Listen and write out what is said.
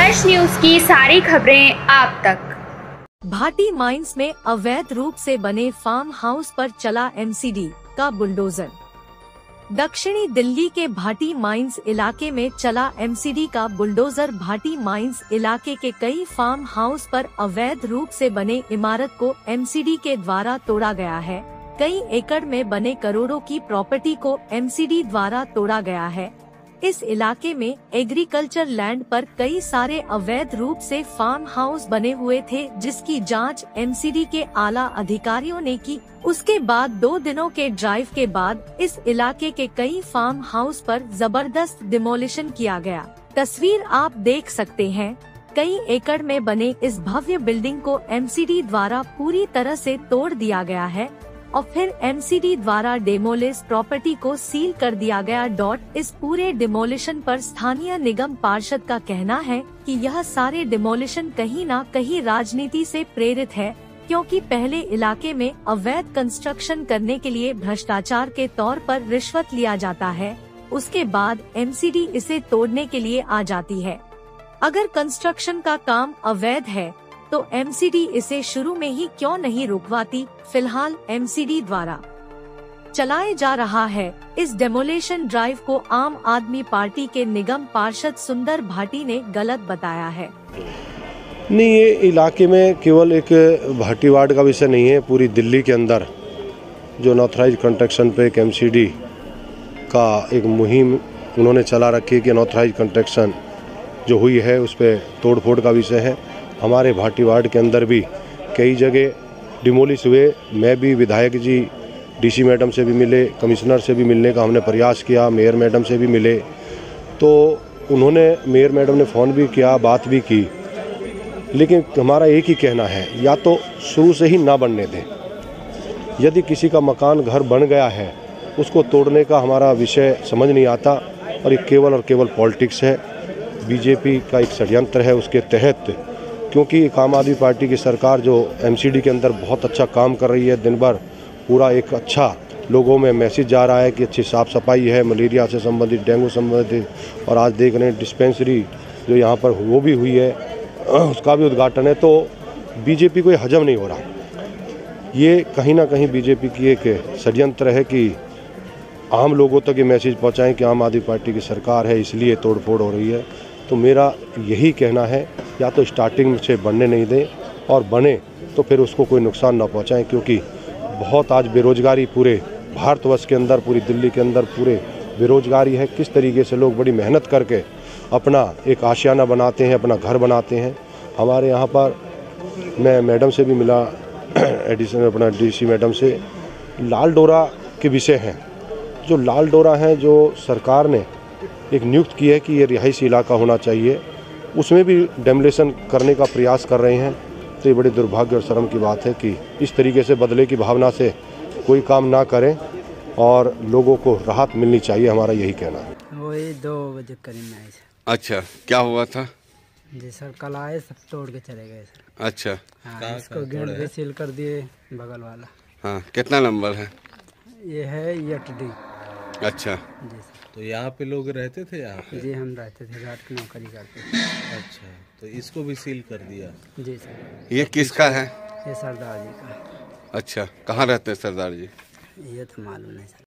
Fresh news की सारी खबरें आप तक। भाटी माइंस में अवैध रूप से बने फार्म हाउस पर चला एमसीडी का बुलडोजर। दक्षिणी दिल्ली के भाटी माइंस इलाके में चला एमसीडी का बुलडोजर भाटी माइंस इलाके के कई फार्म हाउस पर अवैध रूप से बने इमारत को एमसीडी के द्वारा तोड़ा गया है। कई एकड़ में बने करोड़ों की प्रॉपर्टी को एमसीडी द्वारा तोड़ा गया है। इस इलाके में एग्रीकल्चर लैंड पर कई सारे अवैध रूप से फार्म हाउस बने हुए थे, जिसकी जांच एमसीडी के आला अधिकारियों ने की। उसके बाद 2 दिनों के ड्राइव के बाद इस इलाके के कई फार्म हाउस पर जबरदस्त डिमोलिशन किया गया। तस्वीर आप देख सकते हैं। कई एकड़ में बने इस भव्य बिल्डिंग को एमसीडी द्वारा पूरी तरह से तोड़ दिया गया है और फिर एमसीडी द्वारा डेमोलिश प्रॉपर्टी को सील कर दिया गया। इस पूरे डिमोलिशन पर स्थानीय निगम पार्षद का कहना है कि यह सारे डिमोलिशन कहीं न कहीं राजनीति से प्रेरित है, क्योंकि पहले इलाके में अवैध कंस्ट्रक्शन करने के लिए भ्रष्टाचार के तौर पर रिश्वत लिया जाता है, उसके बाद एमसीडी इसे तोड़ने के लिए आ जाती है। अगर कंस्ट्रक्शन का काम अवैध है तो एमसीडी इसे शुरू में ही क्यों नहीं रुकवाती। फिलहाल एमसीडी द्वारा चलाए जा रहा है इस डेमोलेशन ड्राइव को आम आदमी पार्टी के निगम पार्षद सुंदर भाटी ने गलत बताया है। नहीं, ये इलाके में केवल एक भाटी वार्ड का विषय नहीं है। पूरी दिल्ली के अंदर जो अनऑथराइज्ड कंस्ट्रक्शन पे एक एमसीडी का एक मुहिम उन्होंने चला रखी है कि अनऑथराइज्ड कंस्ट्रक्शन जो हुई है उस पर तोड़फोड़ का विषय है। हमारे भाटी वार्ड के अंदर भी कई जगह डिमोलिश हुए। मैं भी विधायक जी डीसी मैडम से भी मिले, कमिश्नर से भी मिलने का हमने प्रयास किया, मेयर मैडम से भी मिले, तो उन्होंने मेयर मैडम ने फ़ोन भी किया, बात भी की, लेकिन हमारा एक ही कहना है, या तो शुरू से ही ना बनने दें। यदि किसी का मकान घर बन गया है उसको तोड़ने का हमारा विषय समझ नहीं आता और ये केवल और केवल पॉलिटिक्स है, बीजेपी का एक षड्यंत्र है। उसके तहत क्योंकि आम आदमी पार्टी की सरकार जो एमसीडी के अंदर बहुत अच्छा काम कर रही है, दिन भर पूरा एक अच्छा लोगों में मैसेज जा रहा है कि अच्छी साफ़ सफाई है, मलेरिया से संबंधित, डेंगू संबंधित, और आज देख रहे हैं डिस्पेंसरी जो यहाँ पर वो भी हुई है, उसका भी उद्घाटन है। तो बीजेपी को ये हजम नहीं हो रहा। ये कहीं ना कहीं बीजेपी की एक षड्यंत्र है कि आम लोगों तक ये मैसेज पहुँचाएँ कि आम आदमी पार्टी की सरकार है इसलिए तोड़फोड़ हो रही है। तो मेरा यही कहना है, या तो स्टार्टिंग से बनने नहीं दें, और बने तो फिर उसको कोई नुकसान ना पहुंचाएं, क्योंकि बहुत आज बेरोजगारी पूरे भारतवर्ष के अंदर, पूरी दिल्ली के अंदर पूरे बेरोजगारी है। किस तरीके से लोग बड़ी मेहनत करके अपना एक आशियाना बनाते हैं, अपना घर बनाते हैं। हमारे यहाँ पर मैं मैडम से भी मिला, एडिशन अपना डीसी मैडम से, लाल डोरा के विषय हैं। जो लाल डोरा हैं जो सरकार ने एक नियुक्त की है कि ये रिहायशी इलाका होना चाहिए, उसमें भी डेमोलेशन करने का प्रयास कर रहे हैं। तो ये बड़ी दुर्भाग्य और शर्म की बात है कि इस तरीके से बदले की भावना से कोई काम ना करें और लोगों को राहत मिलनी चाहिए, हमारा यही कहना है। वही 2 बजे करीब में आए। अच्छा, क्या हुआ था? जी सर, कल आए, सब तोड़ के चले गए सर। अच्छा, हाँ, इसको गेट भी सील कर दिए बगल वाला। हाँ, कितना नंबर है? ये है 8D। अच्छा जी सर। तो यहाँ पे लोग रहते थे यहाँ पे? जी, हम रहते थे, रात की नौकरी करते थे। अच्छा, तो इसको भी सील कर दिया? जी सर। ये किसका है? ये सरदार जी का। अच्छा, कहाँ रहते हैं सरदार जी? ये तो मालूम नहीं सर।